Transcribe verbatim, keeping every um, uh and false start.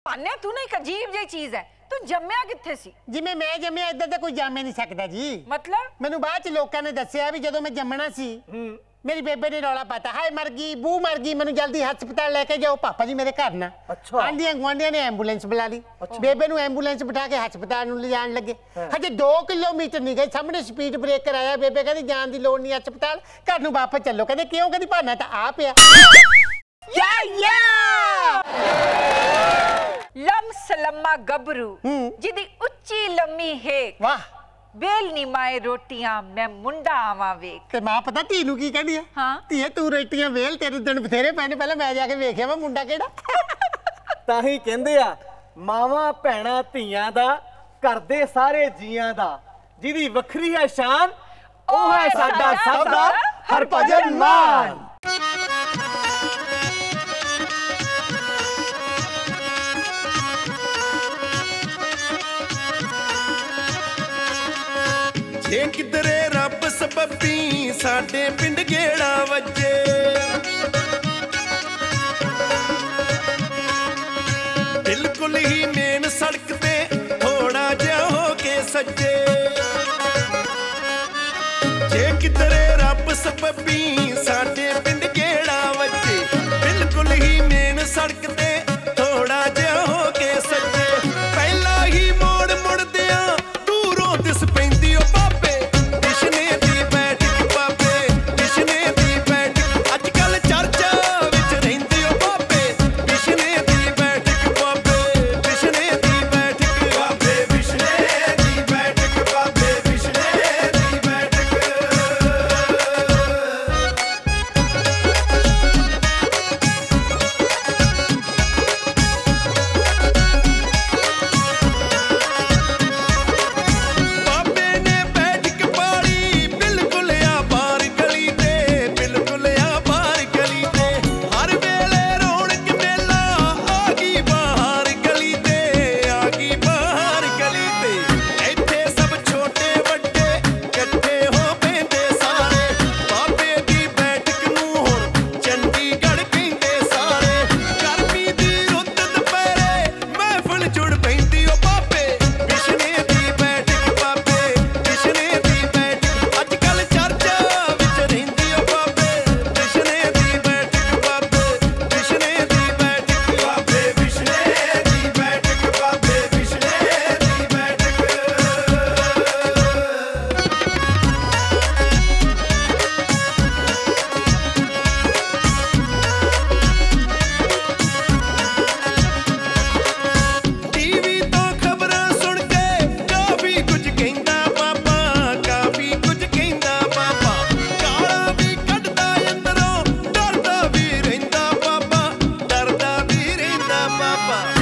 पाने तू ना एक अजीब जी चीज है, तू जम्मिया कित्थे सी? जिवें मैं जम्मिया इधर तो कोई जम नहीं सकता जी। मतलब मैनू बाद च लोकां ने दस्सिया भी जदों मैं जम्मना सी मेरी बेबे ने रौला पाता, हाय मर गई, बू मर गई, मैनू जल्दी हस्पताल लेके जाओ, पापा जी मेरे घर ना। अच्छा। आंधियां गुआंढियां ने एंबूलेंस बुला ली। अच्छा। बेबे नू एंबूलेंस बिठा के हस्पताल नू ले जान लगे। हजे दो किलोमीटर नहीं गए, सामने स्पीड ब्रेकर आया, बेबे कहती जान की लोड़ नहीं हस्पताल, घर नू वापस चलो। कहते क्यों? कहती भाना तो आ पिया। या या लम सलम्मा गबरू जिदी उच्ची लम्मी है, वाह बेल नी माए रोटियां मैं मुंडा आवा वेख। ते मां पता धी नू की कहदी है? हाँ धीए तू रोटियां वेल, तेरे दिन बथेरे पैने, पहले मैं जाके वेखिया मैं मुंडा केड़ा। ਤਾਂ ਹੀ ਕਹਿੰਦੇ ਆ ਮਾਵਾਂ ਭੈਣਾਂ ਧੀਆਂ ਦਾ ਘਰ ਦੇ ਸਾਰੇ ਜੀਆਂ ਦਾ ਜਿਹਦੀ ਵੱਖਰੀ ਹੈ ਸ਼ਾਨ, ਉਹ ਹੈ ਸਾਡਾ ਸਭ ਦਾ ਹਰਭਜਨ ਮਾਨ। जे किधरे रब सबबी साडे पिंड गेड़ा वजे, बिल्कुल ही मेन सड़क ते थोड़ा जिहा हो के सज्जे। जे किधरे रब सबबी साडे पिंड गेड़ा वजे, बिल्कुल ही मेन सड़क ते थोड़ा जिहा हो के सज्जे। पहला ही मोड़ मुड़दिया दूरों दिस पैंदी ओ बाबे, कृष्णे दी बैठक बाबे, कृष्णे दी बैठक अजकल चर्चा विच रहिंदी ओ बाबे, कृष्णे दी बैठक बाबे, कृष्णे दी बैठक बाबे, कृष्णे दी बैठक बाबे, कृष्णे दी बैठक। बाबे ने बैठक पाली बिल्कुल आ बाहर गली ते, बिल्कुल आ बाहर गली ते, हर वेले रौनक मेला आ गई बाहर गली ते, आ गई बाहर गली ते। इत्थे सब छोटे वड्डे इकट्ठे हो पैंदे सारे, बाबे दी बैठक नूं हुण चंडीगढ़ कहंदे सारे। गर्मी दी रुੱਤ दुपहरे महफिल जुड़ पैंदी ओ बाबे, कृष्णे दी बैठक बाबे, कृष्णे दी बैठक अजकल चर्चा विच रहिंदी ओ बाबे, कृष्णे दी बैठक बाबे, कृष्णे दी बैठक बाबे, कृष्णे दी बैठक बाबे, कृष्णे दी बैठक। टीवी तो खबरां सुन के काफी कुछ कहंदा बाबा, काफी कुछ कहंदा बाबा, गालां भी कढदा अंदरों, डरदा भी रहिंदा बाबा, डरदा भी रहिंदा बाबा।